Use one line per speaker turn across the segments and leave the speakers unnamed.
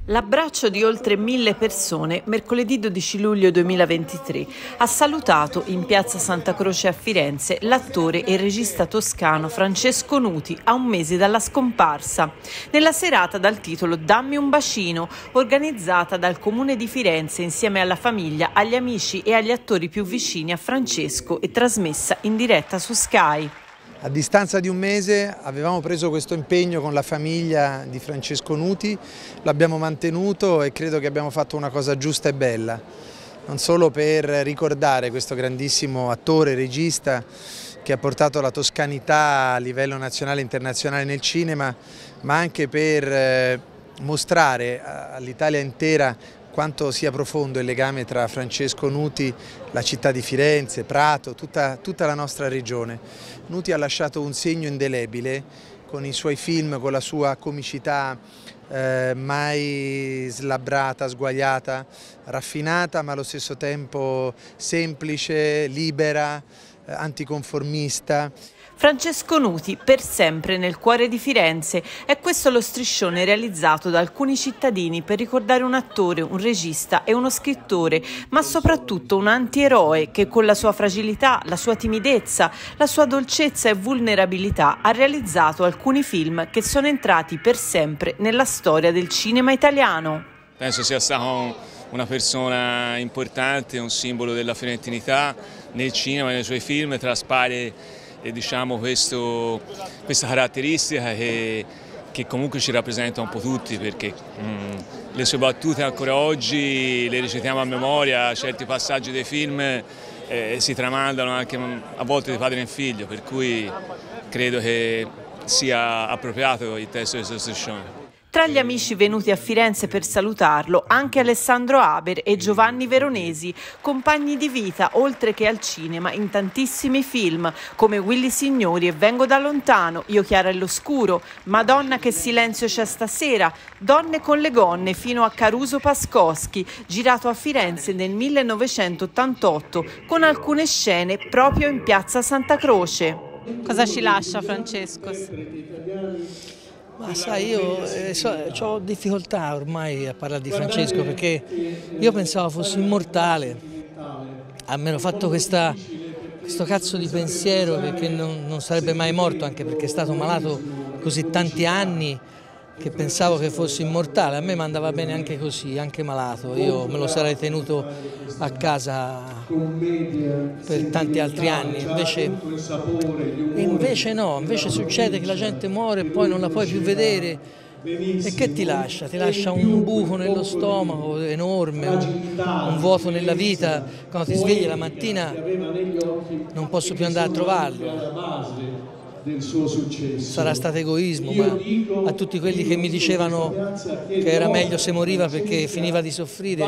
L'abbraccio di oltre 1000 persone mercoledì 12 luglio 2023 ha salutato in piazza Santa Croce a Firenze l'attore e regista toscano Francesco Nuti a un mese dalla scomparsa. Nella serata dal titolo Dammi un bacino, organizzata dal Comune di Firenze insieme alla famiglia, agli amici e agli attori più vicini a Francesco e trasmessa in diretta su Sky.
A distanza di un mese avevamo preso questo impegno con la famiglia di Francesco Nuti, l'abbiamo mantenuto e credo che abbiamo fatto una cosa giusta e bella, non solo per ricordare questo grandissimo attore e regista che ha portato la toscanità a livello nazionale e internazionale nel cinema, ma anche per mostrare all'Italia intera quanto sia profondo il legame tra Francesco Nuti, la città di Firenze, Prato, tutta la nostra regione. Nuti ha lasciato un segno indelebile con i suoi film, con la sua comicità mai slabbrata, sguaiata, raffinata, ma allo stesso tempo semplice, libera, anticonformista.
Francesco Nuti per sempre nel cuore di Firenze, è questo lo striscione realizzato da alcuni cittadini per ricordare un attore, un regista e uno scrittore, ma soprattutto un antieroe che con la sua fragilità, la sua timidezza, la sua dolcezza e vulnerabilità ha realizzato alcuni film che sono entrati per sempre nella storia del cinema italiano.
Penso sia stato una persona importante, un simbolo della firentinità nel cinema, nei suoi film, traspare diciamo questa caratteristica che comunque ci rappresenta un po' tutti, perché le sue battute ancora oggi le recitiamo a memoria, certi passaggi dei film si tramandano anche a volte di padre in figlio, per cui credo che sia appropriato il testo di questo striscione.
Tra gli amici venuti a Firenze per salutarlo anche Alessandro Haber e Giovanni Veronesi, compagni di vita oltre che al cinema in tantissimi film come Willy Signori e Vengo da lontano, Io Chiara e l'oscuro, Madonna che silenzio c'è stasera, Donne con le gonne fino a Caruso Pascoski, girato a Firenze nel 1988 con alcune scene proprio in piazza Santa Croce. Cosa ci lascia Francesco?
Ma sai, io ho difficoltà ormai a parlare di Francesco perché io pensavo fosse immortale, almeno fatto questo cazzo di pensiero perché non sarebbe mai morto, anche perché è stato malato così tanti anni che pensavo che fosse immortale. A me mi andava bene anche così, anche malato, io me lo sarei tenuto a casa per tanti altri anni, invece no, invece succede che la gente muore e poi non la puoi più vedere. E che ti lascia? Ti lascia un buco nello stomaco enorme, un vuoto nella vita, quando ti svegli la mattina non posso più andare a trovarlo. Sarà stato egoismo, ma a tutti quelli che mi dicevano che era meglio se moriva perché finiva di soffrire,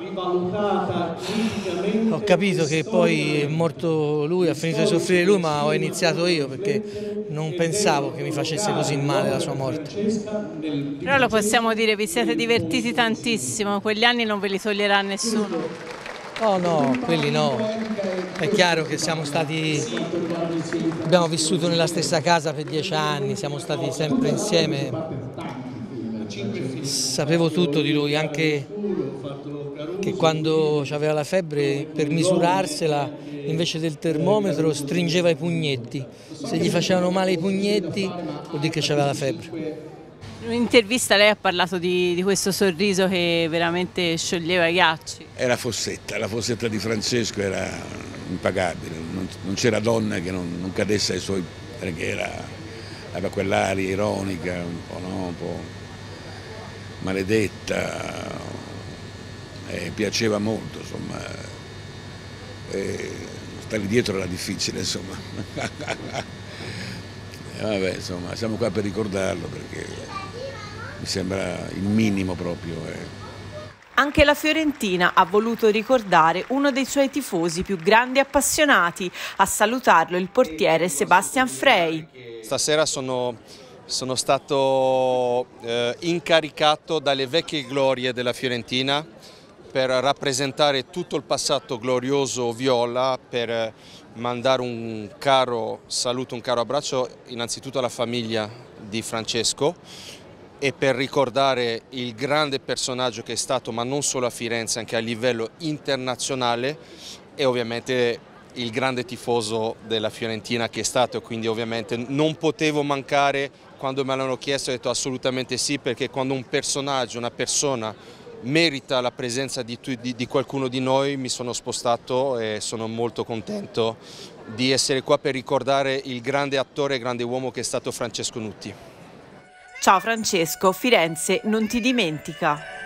ho capito che poi è morto lui, ha finito di soffrire lui, ma ho iniziato io perché non pensavo che mi facesse così male la sua morte.
Però lo possiamo dire, vi siete divertiti tantissimo, quegli anni non ve li toglierà nessuno.
Oh no, quelli no, è chiaro che abbiamo vissuto nella stessa casa per 10 anni, siamo stati sempre insieme, sapevo tutto di lui, anche che quando aveva la febbre per misurarsela invece del termometro stringeva i pugnetti, se gli facevano male i pugnetti vuol dire che aveva la febbre.
In un'intervista lei ha parlato di questo sorriso che veramente scioglieva i ghiacci.
È la fossetta di Francesco era impagabile, non c'era donna che non cadesse ai suoi, perché aveva quell'aria ironica, un po' maledetta, piaceva molto, insomma, stare dietro era difficile, insomma. Vabbè, insomma, siamo qua per ricordarlo perché mi sembra il minimo proprio.
Anche la Fiorentina ha voluto ricordare uno dei suoi tifosi più grandi e appassionati, a salutarlo il portiere Sebastian Frey.
Stasera sono stato incaricato dalle vecchie glorie della Fiorentina per rappresentare tutto il passato glorioso viola, per mandare un caro saluto, un caro abbraccio innanzitutto alla famiglia di Francesco e per ricordare il grande personaggio che è stato, ma non solo a Firenze, anche a livello internazionale, e ovviamente il grande tifoso della Fiorentina che è stato, quindi ovviamente non potevo mancare. Quando me l'hanno chiesto ho detto assolutamente sì, perché quando un personaggio, una persona merita la presenza di qualcuno di noi, mi sono spostato e sono molto contento di essere qua per ricordare il grande attore e grande uomo che è stato Francesco Nutti.
Ciao Francesco, Firenze non ti dimentica.